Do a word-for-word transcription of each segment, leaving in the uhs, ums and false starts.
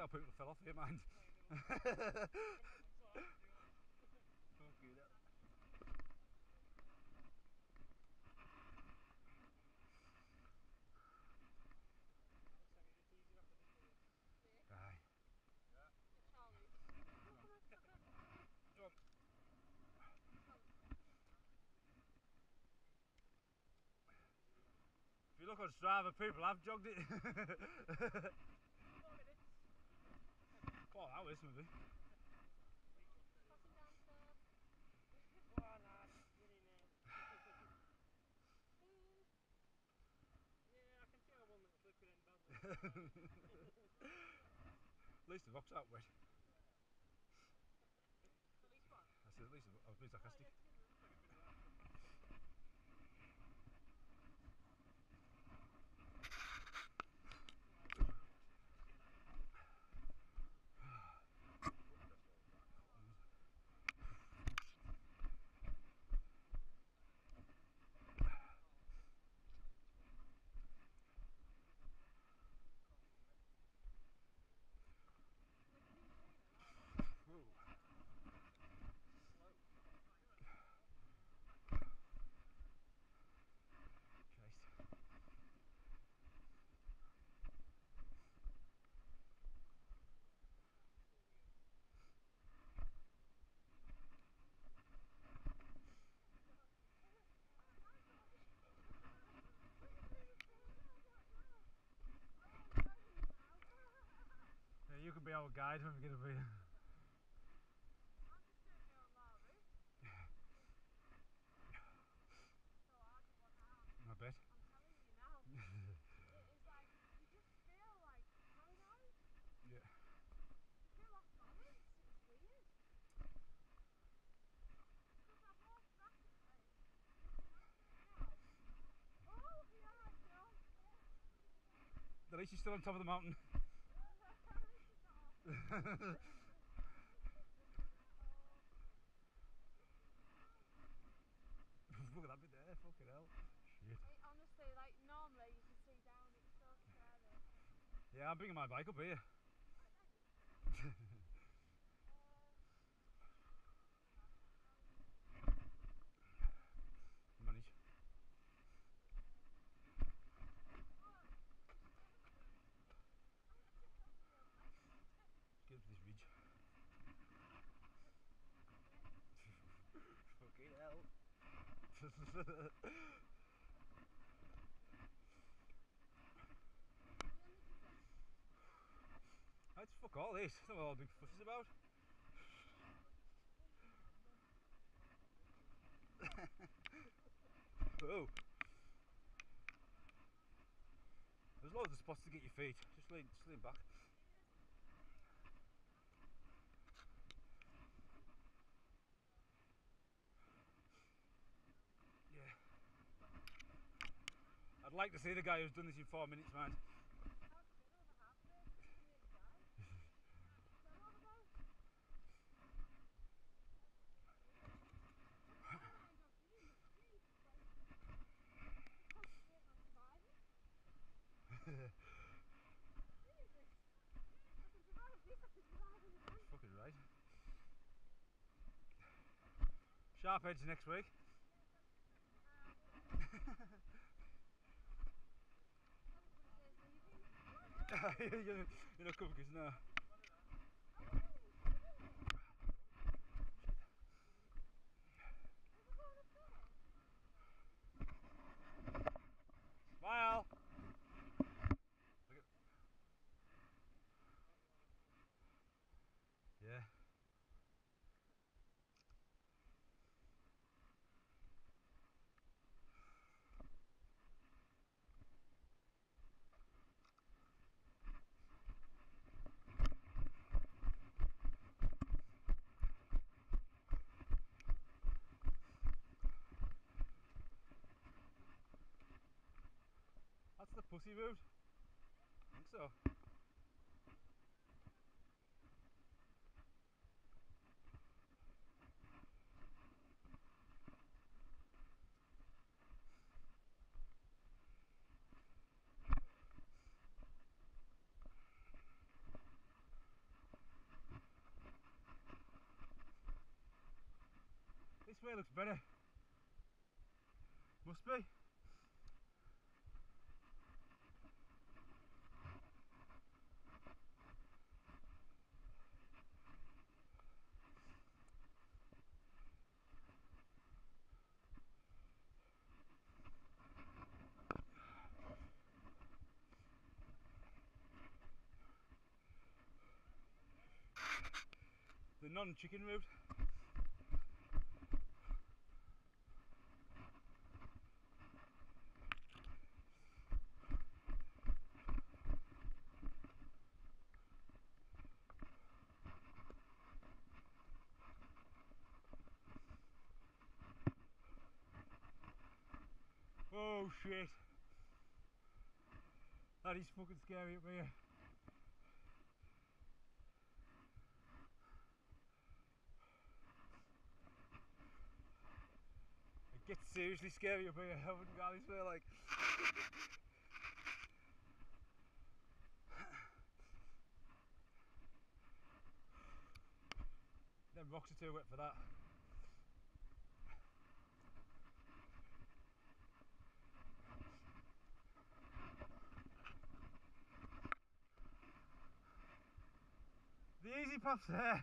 how people fell off here, mind. Fucking hell. Aye. Jump. If you look on Strava, people have jogged it. Four hours maybe. At least the rocks aren't wet. I said at least I was being sarcastic. Christ. Yeah, you can be our guide when we're going to be. I bet. I'm telling you now. It is like, you just feel like paradise. Yeah. You feel off balance. It's weird. Because I've walked rapidly. Now. Oh, yeah, I know. At least you're still on top of the mountain. Look at that bit there, fucking hell. Shit. It, honestly, like normally you can see down, it's so scary. Yeah, I'm bringing my bike up here. Manage. Get up to this ridge. Fucking hell. That's fuck all this. That's not what all the big fuss is about. Oh. There's loads of spots to get your feet. Just lean, just lean back. Yeah. I'd like to see the guy who's done this in four minutes, man. Fucking right. Sharp Edge next week. you're, you're not coming because no. Smile. Look at. Yeah. That's the pussy route. I think so. way looks better. Must be. The non-chicken route. Oh shit. That is fucking scary up here. It gets seriously scary up here. I wouldn't go this way like. Them rocks are too wet for that. The easy path's there.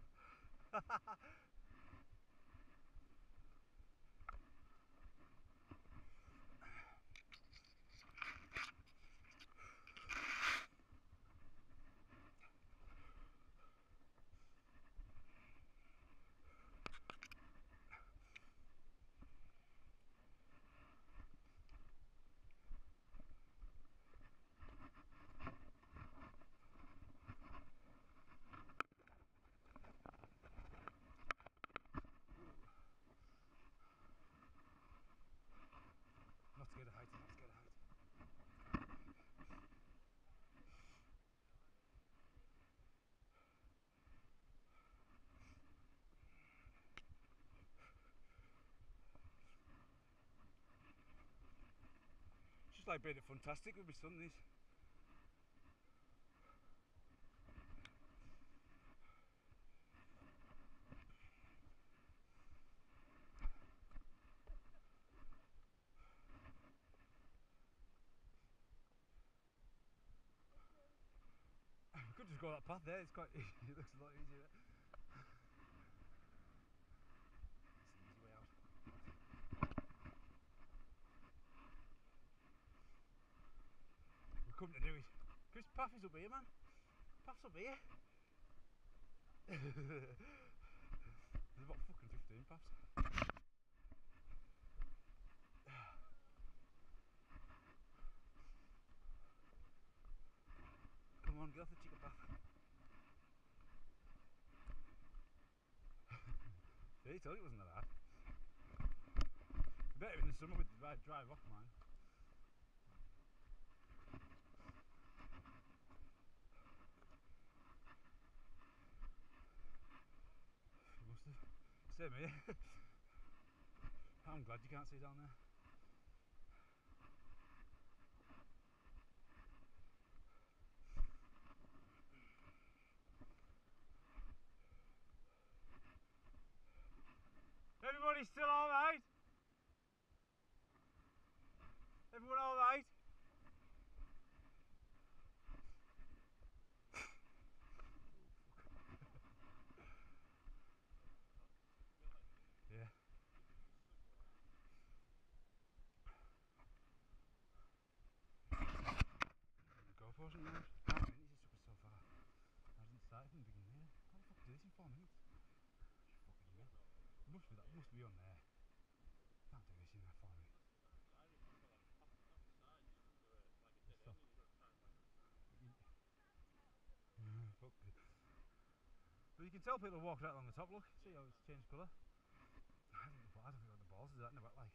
Not scared of heights, not scared of heights. It's just like being fantastic with my son, this. We could just go that path there, it's quite, it looks a lot easier. It's the easy way out. We're coming to do it. Chris, path is up here, man. Path's up here. There's about fucking fifteen paths. Come on, get off the chicken path. See, I told you it wasn't that hard. Better in the summer with the right drive off, man. You must have. Same here. I'm glad you can't see down there. Everybody still alright? Everyone alright? Yeah. Go for it, man. Five minutes, it took us so far. I didn't start from the beginning here. How the fuck did this in four minutes? Fucking hell. It must be that, it must be on there. Can't do this in that four minutes. Stop. Fuck it. But you can tell people walk right along the top, look. See how it's changed colour? I don't know, I don't think what the balls is that in the back like.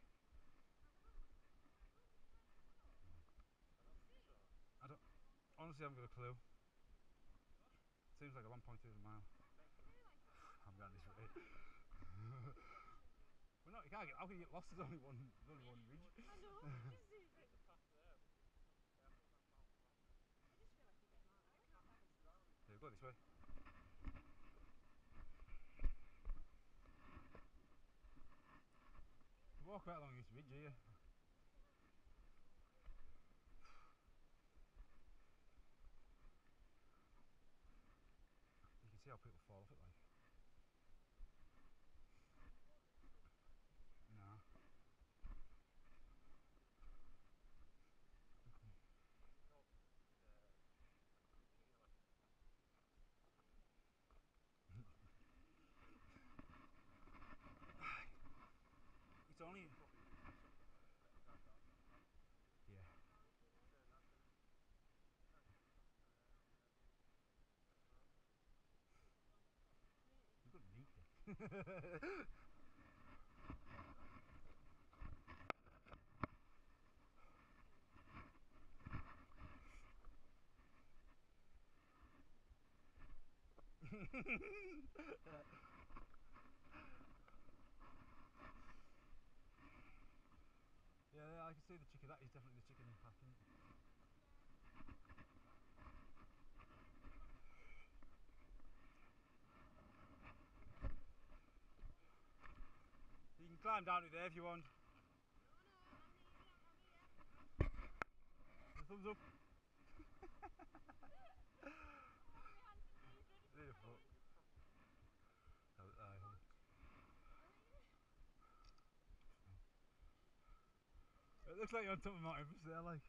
I don't, honestly I haven't got a clue. Seems like a one point two mile. I'm going this way. We're not, you can't get, how can you get lost? There's only one, there's only one ridge. I know, what is it? I just feel like you're getting out there. I can't find this. Yeah, go this way. walk right along this ridge here. You can see how people fall off it like. No. It's only. Yeah. You've got neat it. Yeah, I can see the chicken. That is definitely the chicken path, isn't it? You can climb down it there if you want. The thumbs up. Need a foot. Oh, aye, hold on. It looks like you're on top of Mount Everest there, like.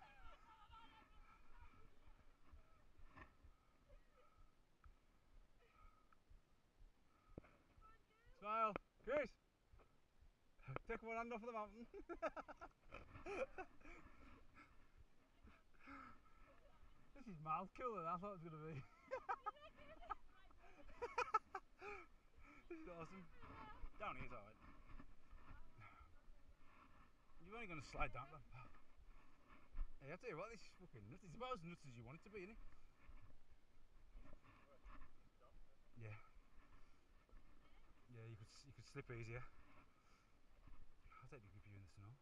Smile, Chris. Take one hand off of the mountain. This is miles cooler than I thought it was going to be. This is awesome. Down here's alright. You're only going to slide down that path. Hey, I tell you what, this is fucking nuts. It's about as nuts as you want it to be, isn't it? Yeah. Yeah, you could you could slip easier. I'll take the grip you in the snow.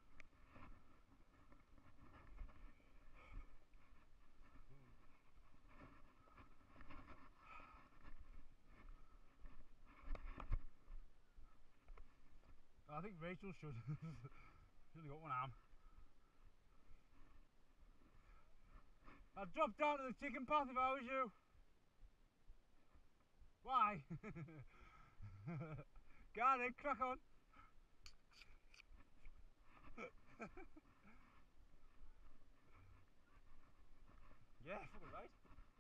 I think Rachel should. She's only got one arm. I'd drop down to the chicken path if I was you. Why? Go on then, crack on. Yeah, fucking right.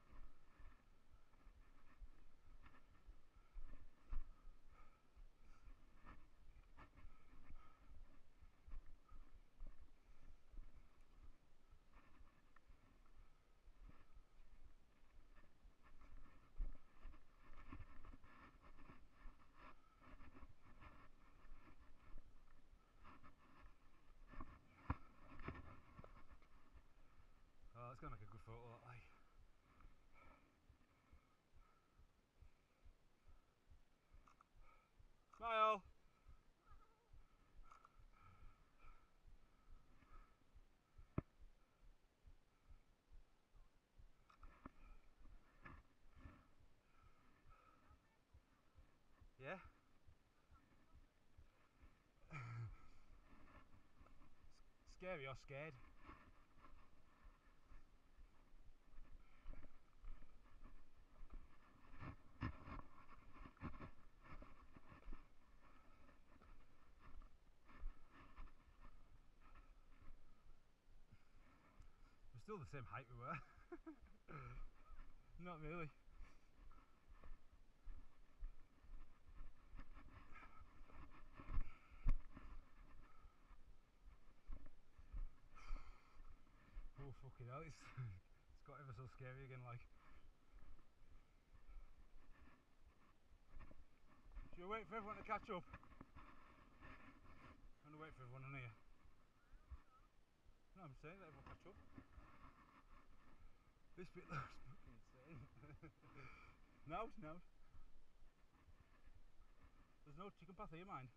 Oh, that's gonna make a good photo, that, like. Smile. Yeah. Scary or scared? We're still the same height we were. Not really. Oh fucking hell, it's, it's got ever so scary again, like. Should we wait for everyone to catch up? I'm gonna wait for everyone in here. No, I'm saying let everyone catch up. This bit looks fucking insane. No, no. There's no chicken path here, mind.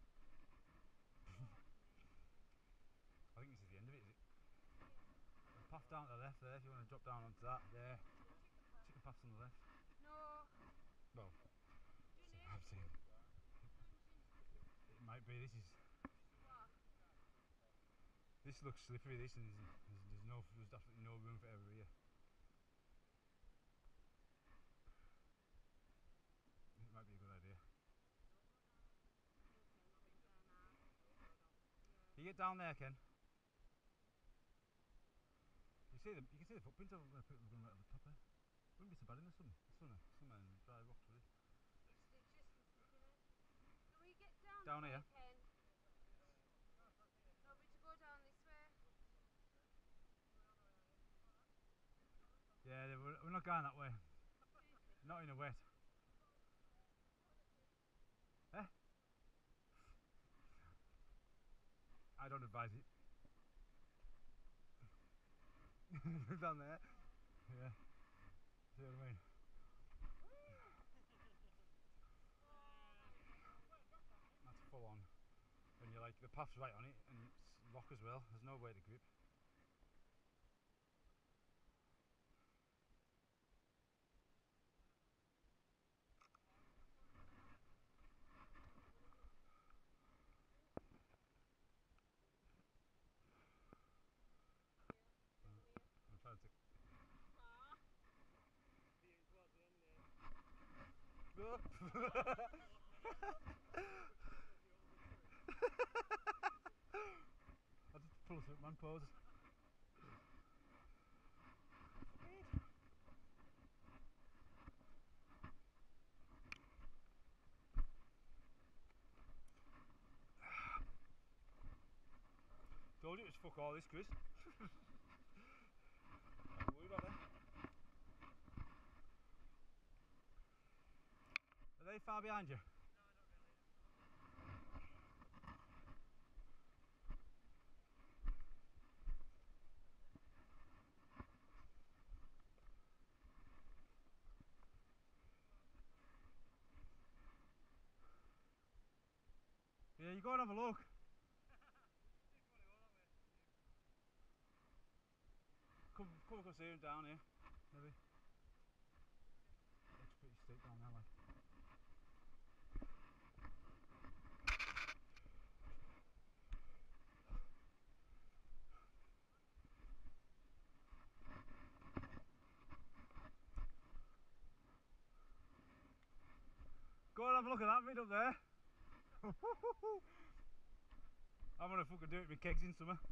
I think this is the end of it, is it? There's a path down to the left there if you want to drop down onto that. There. Chicken path's on the left. No. Well, I'm saying. It might be, this is. What? This looks slippery, this, and there's, there's no, there's absolutely no room for error here. It might be a good idea. You get down there, Ken. You see the, you can see the footprints of where people are going right at the top there. Wouldn't be so bad in the sun, summer, summer and dry rocks, would it? Can we get down, Down here, here? Ken? No, we to go down this way. Yeah, we're, we're not going that way. Not in the wet. Eh? I don't advise it. Down there. Yeah. See what I mean? That's full on. And you're like, the path's right on it, and it's rock as well. There's no way to grip. I'm trying to. I'll just pull us up, man, pause. Told you it was fuck all this, Chris. Don't worry about that. Are they far behind you? Yeah, you go and have a look. Come, come across here and down here, maybe. Looks pretty steep down there, like. Go and have a look at that bit up there. I'm gonna fucking do it with kegs in summer.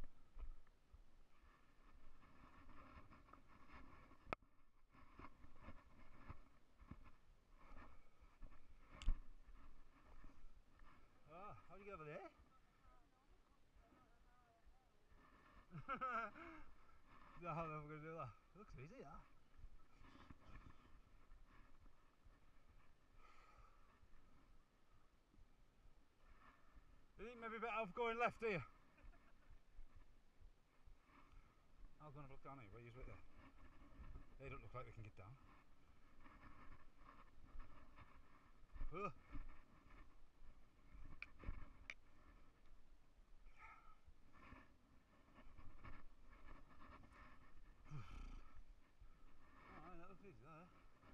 Oh, how do you get over there? No, I'm never gonna do that. It looks easy, that. You think maybe better off going left here? I'll go and have a look down here, where you right there. They don't look like they can get down. Ugh. Oh, that looks easy there.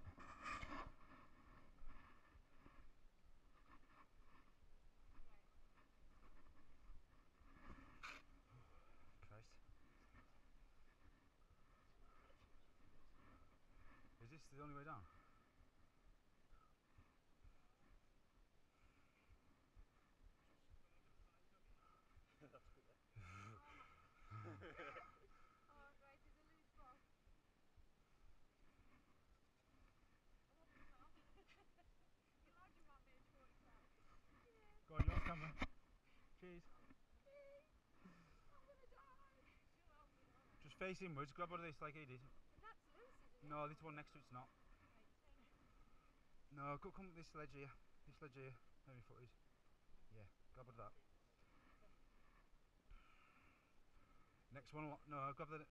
Christ. Is this the only way down? Oh, right, there's a loose rock. I hope it's not. Imagine what made Troy sound. Yeah. Go on, you're on camera. Cheers. I'm gonna die. She'll help me though. Just face inwards, grab one of this like he did. And that's loose, isn't it? No, this one next to it's not. Right, turn. No, go come this ledge here. This ledge here. Where my foot is. Yeah, grab one of that. Next one, no, grab the